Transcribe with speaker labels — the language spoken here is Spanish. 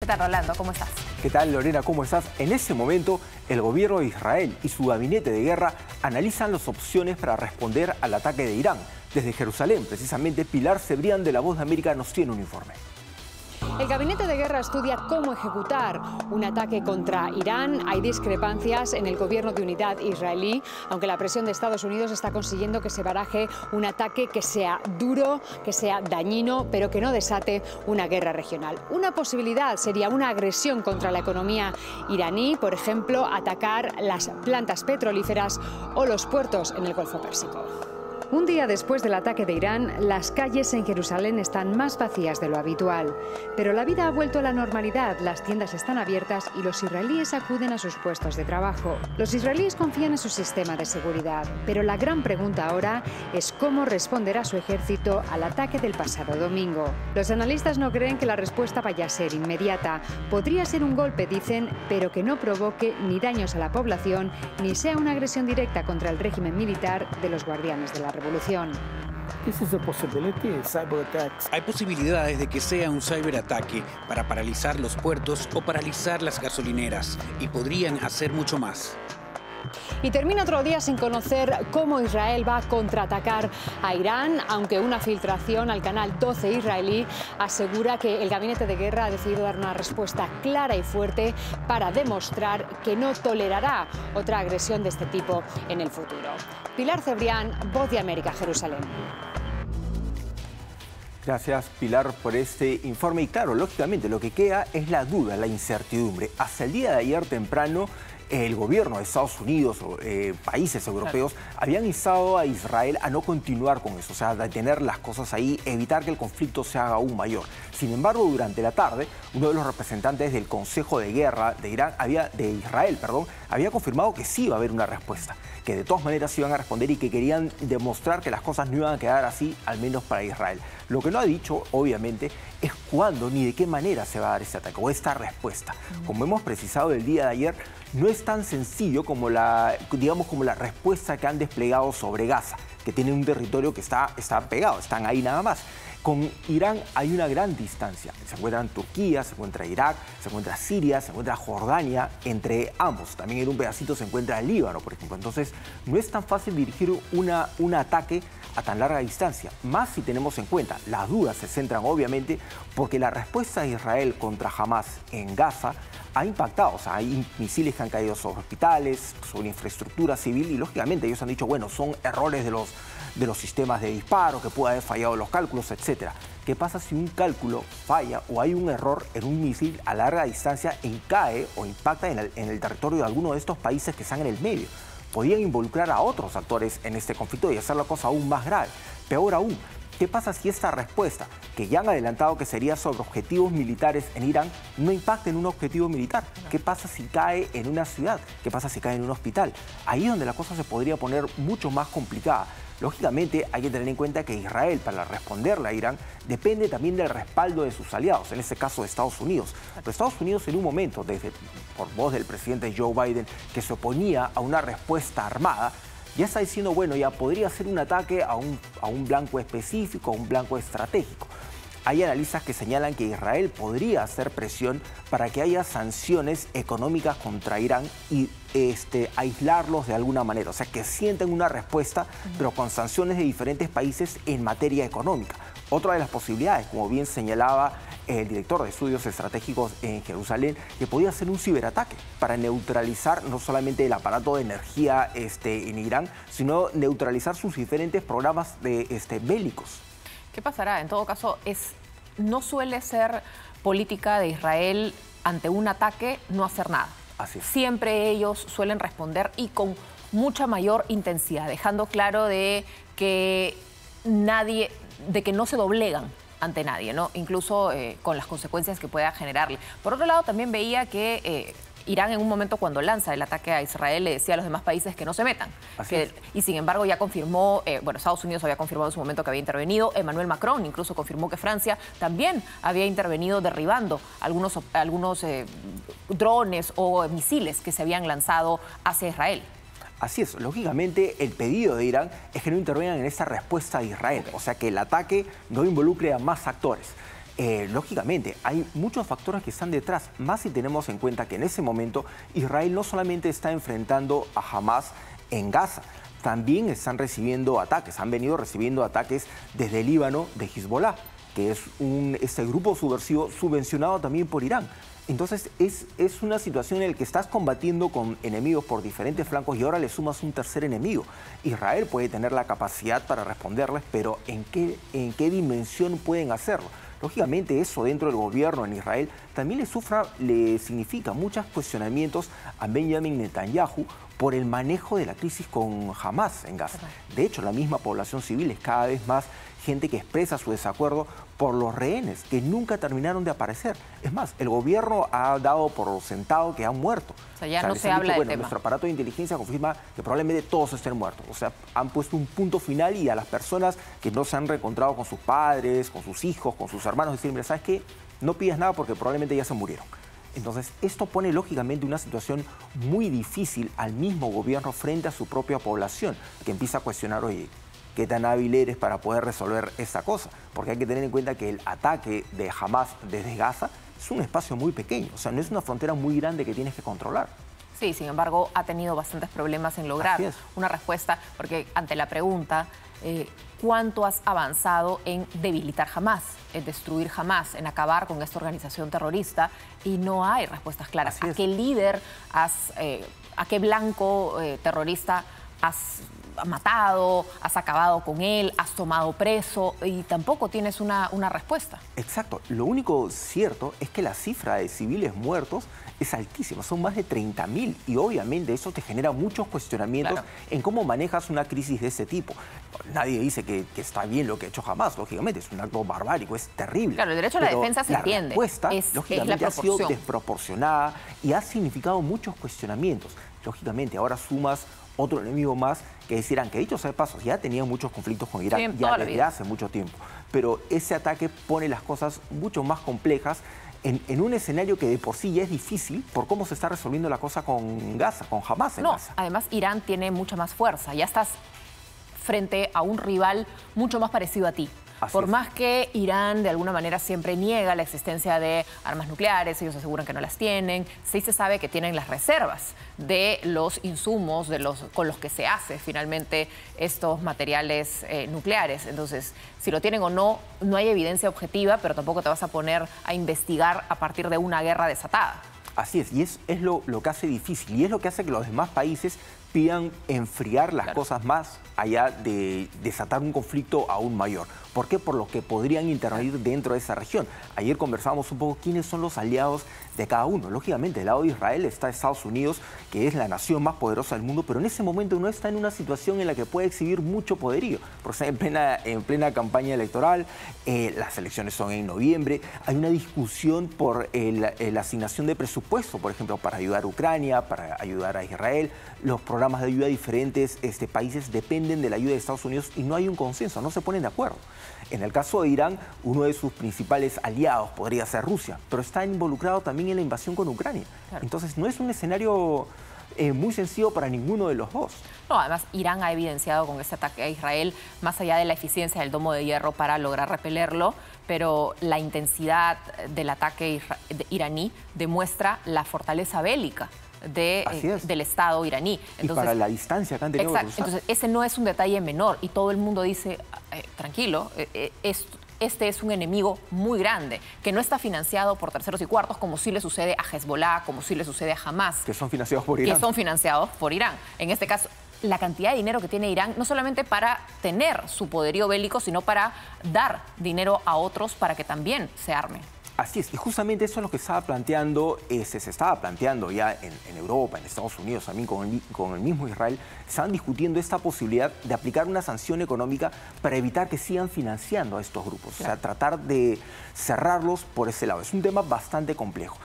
Speaker 1: tal, Rolando? ¿Cómo estás?
Speaker 2: ¿Qué tal, Lorena? ¿Cómo estás? En ese momento, el gobierno de Israel y su gabinete de guerra analizan las opciones para responder al ataque de Irán. Desde Jerusalén, precisamente, Pilar Cebrián de La Voz de América nos tiene un informe.
Speaker 3: El gabinete de guerra estudia cómo ejecutar un ataque contra Irán. Hay discrepancias en el gobierno de unidad israelí, aunque la presión de Estados Unidos está consiguiendo que se baraje un ataque que sea duro, que sea dañino, pero que no desate una guerra regional. Una posibilidad sería una agresión contra la economía iraní, por ejemplo, atacar las plantas petrolíferas o los puertos en el Golfo Pérsico. Un día después del ataque de Irán, las calles en Jerusalén están más vacías de lo habitual. Pero la vida ha vuelto a la normalidad, las tiendas están abiertas y los israelíes acuden a sus puestos de trabajo. Los israelíes confían en su sistema de seguridad, pero la gran pregunta ahora es cómo responderá su ejército al ataque del pasado domingo. Los analistas no creen que la respuesta vaya a ser inmediata. Podría ser un golpe, dicen, pero que no provoque ni daños a la población ni sea una agresión directa contra el régimen militar de los guardianes de la revolución.
Speaker 4: Hay posibilidades de que sea un ciberataque para paralizar los puertos o paralizar las gasolineras, y podrían hacer mucho más.
Speaker 3: Y termina otro día sin conocer cómo Israel va a contraatacar a Irán, aunque una filtración al canal 12 israelí asegura que el gabinete de guerra ha decidido dar una respuesta clara y fuerte para demostrar que no tolerará otra agresión de este tipo en el futuro. Pilar Cebrián, Voz de América, Jerusalén.
Speaker 2: Gracias, Pilar, por este informe. Y claro, lógicamente, lo que queda es la duda, la incertidumbre. Hasta el día de ayer temprano, el gobierno de Estados Unidos o países europeos habían instado a Israel a no continuar con eso, o sea, a detener las cosas ahí, evitar que el conflicto se haga aún mayor. Sin embargo, durante la tarde, uno de los representantes del Consejo de Guerra de Israel había confirmado que sí iba a haber una respuesta, que de todas maneras iban a responder y que querían demostrar que las cosas no iban a quedar así, al menos para Israel. Lo que no ha dicho, obviamente, es cuándo ni de qué manera se va a dar este ataque o esta respuesta. Como hemos precisado el día de ayer, no es tan sencillo como la respuesta que han desplegado sobre Gaza, que tiene un territorio que está pegado, están ahí nada más. Con Irán hay una gran distancia. Se encuentran Turquía, se encuentra Irak, se encuentra Siria, se encuentra Jordania, entre ambos. También en un pedacito se encuentra el Líbano, por ejemplo. Entonces, no es tan fácil dirigir un ataque a tan larga distancia. Más si tenemos en cuenta, las dudas se centran obviamente porque la respuesta de Israel contra Hamas en Gaza ha impactado. O sea, hay misiles que han caído sobre hospitales, sobre infraestructura civil y lógicamente ellos han dicho, bueno, son errores de los sistemas de disparo, que puede haber fallado los cálculos, etc. ¿Qué pasa si un cálculo falla o hay un error en un misil a larga distancia y cae o impacta en el territorio de alguno de estos países que están en el medio? Podrían involucrar a otros actores en este conflicto y hacer la cosa aún más grave. Peor aún, ¿qué pasa si esta respuesta, que ya han adelantado que sería sobre objetivos militares en Irán, no impacta en un objetivo militar? ¿Qué pasa si cae en una ciudad? ¿Qué pasa si cae en un hospital? Ahí es donde la cosa se podría poner mucho más complicada. Lógicamente, hay que tener en cuenta que Israel, para responderle a Irán, depende también del respaldo de sus aliados, en este caso de Estados Unidos. Pero Estados Unidos, en un momento, por voz del presidente Joe Biden, que se oponía a una respuesta armada, ya está diciendo, bueno, ya podría ser un ataque a un blanco específico, a un blanco estratégico. Hay analistas que señalan que Israel podría hacer presión para que haya sanciones económicas contra Irán y aislarlos de alguna manera. O sea, que sienten una respuesta, pero con sanciones de diferentes países en materia económica. Otra de las posibilidades, como bien señalaba el director de estudios estratégicos en Jerusalén, que podía ser un ciberataque para neutralizar no solamente el aparato de energía en Irán, sino neutralizar sus diferentes programas bélicos.
Speaker 1: ¿Qué pasará? En todo caso, no suele ser política de Israel ante un ataque no hacer nada.
Speaker 2: Así es.
Speaker 1: Siempre ellos suelen responder y con mucha mayor intensidad, dejando claro de que no se doblegan ante nadie, ¿no? Incluso con las consecuencias que pueda generarle. Por otro lado, también veía que Irán en un momento cuando lanza el ataque a Israel le decía a los demás países que no se metan. Y sin embargo ya confirmó, Estados Unidos había confirmado en su momento que había intervenido, Emmanuel Macron incluso confirmó que Francia también había intervenido derribando algunos drones o misiles que se habían lanzado hacia Israel.
Speaker 2: Así es, lógicamente el pedido de Irán es que no intervengan en esta respuesta de Israel, o sea que el ataque no involucre a más actores. Lógicamente, hay muchos factores que están detrás, más si tenemos en cuenta que en ese momento Israel no solamente está enfrentando a Hamas en Gaza, también están recibiendo ataques, han venido recibiendo ataques desde el Líbano de Hezbollah, que es este grupo subversivo subvencionado también por Irán. Entonces es una situación en la que estás combatiendo con enemigos por diferentes flancos y ahora le sumas un tercer enemigo. Israel puede tener la capacidad para responderles, pero ¿en qué dimensión pueden hacerlo? Lógicamente eso dentro del gobierno en Israel también le significa muchos cuestionamientos a Benjamin Netanyahu por el manejo de la crisis con Hamas en Gaza. De hecho, la misma población civil es cada vez más gente que expresa su desacuerdo por los rehenes que nunca terminaron de aparecer. Es más, el gobierno ha dado por sentado que han muerto.
Speaker 1: O sea, ya no se habla del tema.
Speaker 2: Nuestro aparato de inteligencia confirma que probablemente todos estén muertos. O sea, han puesto un punto final y a las personas que no se han reencontrado con sus padres, con sus hijos, con sus hermanos, decir, mira, ¿sabes qué? No pidas nada porque probablemente ya se murieron. Entonces, esto pone lógicamente una situación muy difícil al mismo gobierno frente a su propia población, que empieza a cuestionar, oye, ¿qué tan hábil eres para poder resolver esta cosa? Porque hay que tener en cuenta que el ataque de Hamas desde Gaza es un espacio muy pequeño, o sea, no es una frontera muy grande que tienes que controlar.
Speaker 1: Sí, sin embargo, ha tenido bastantes problemas en lograr una respuesta, porque ante la pregunta, ¿cuánto has avanzado en debilitar Hamas, en destruir Hamas, en acabar con esta organización terrorista? Y no hay respuestas claras. ¿A qué líder a qué blanco terrorista has matado, has acabado con él, has tomado preso? Y tampoco tienes una respuesta.
Speaker 2: Exacto. Lo único cierto es que la cifra de civiles muertos es altísima, son más de 30.000 y obviamente eso te genera muchos cuestionamientos en cómo manejas una crisis de ese tipo. Nadie dice que está bien lo que ha hecho Hamas, lógicamente, es un acto barbárico, es terrible.
Speaker 1: Claro, el derecho a la defensa se entiende.
Speaker 2: La respuesta, lógicamente, ha sido desproporcionada y ha significado muchos cuestionamientos. Lógicamente, ahora sumas otro enemigo más que decirán que, dicho sea de paso, ya tenían muchos conflictos con Irán ya desde hace mucho tiempo. Pero ese ataque pone las cosas mucho más complejas en un escenario que de por sí ya es difícil por cómo se está resolviendo la cosa con Gaza, con Hamas en Gaza.
Speaker 1: Además, Irán tiene mucha más fuerza. Ya estás frente a un rival mucho más parecido a ti. Por más que Irán de alguna manera siempre niega la existencia de armas nucleares, ellos aseguran que no las tienen, sí se sabe que tienen las reservas de los insumos con los que se hace finalmente estos materiales nucleares. Entonces, si lo tienen o no, no hay evidencia objetiva, pero tampoco te vas a poner a investigar a partir de una guerra desatada.
Speaker 2: Así es, y es lo que hace difícil, y es lo que hace que los demás países pidan enfriar las cosas más allá de desatar un conflicto aún mayor. ¿Por qué? Por lo que podrían intervenir dentro de esa región. Ayer conversábamos un poco quiénes son los aliados de cada uno. Lógicamente, del lado de Israel está Estados Unidos, que es la nación más poderosa del mundo, pero en ese momento no está en una situación en la que puede exhibir mucho poderío, porque está en plena campaña electoral, las elecciones son en noviembre, hay una discusión por la asignación de presupuesto, por ejemplo, para ayudar a Ucrania, para ayudar a Israel. Los programas de ayuda a diferentes países dependen de la ayuda de Estados Unidos y no hay un consenso, no se ponen de acuerdo. En el caso de Irán, uno de sus principales aliados podría ser Rusia, pero está involucrado también en la invasión con Ucrania. Entonces no es un escenario muy sencillo para ninguno de los dos.
Speaker 1: No, además, Irán ha evidenciado con este ataque a Israel, más allá de la eficiencia del domo de hierro para lograr repelerlo, pero la intensidad del ataque iraní demuestra la fortaleza bélica del Estado iraní.
Speaker 2: Entonces, y para la distancia que han tenido que cruzar.
Speaker 1: Entonces, ese no es un detalle menor y todo el mundo dice, tranquilo, este es un enemigo muy grande, que no está financiado por terceros y cuartos, como sí le sucede a Hezbollah, como sí le sucede a Hamas.
Speaker 2: Que son financiados por Irán.
Speaker 1: Que son financiados por Irán. En este caso, la cantidad de dinero que tiene Irán, no solamente para tener su poderío bélico, sino para dar dinero a otros para que también se armen.
Speaker 2: Así es, y justamente eso es lo que estaba planteando, se estaba planteando ya en Europa, en Estados Unidos, también con el mismo Israel. Estaban discutiendo esta posibilidad de aplicar una sanción económica para evitar que sigan financiando a estos grupos. O sea, tratar de cerrarlos por ese lado. Es un tema bastante complejo.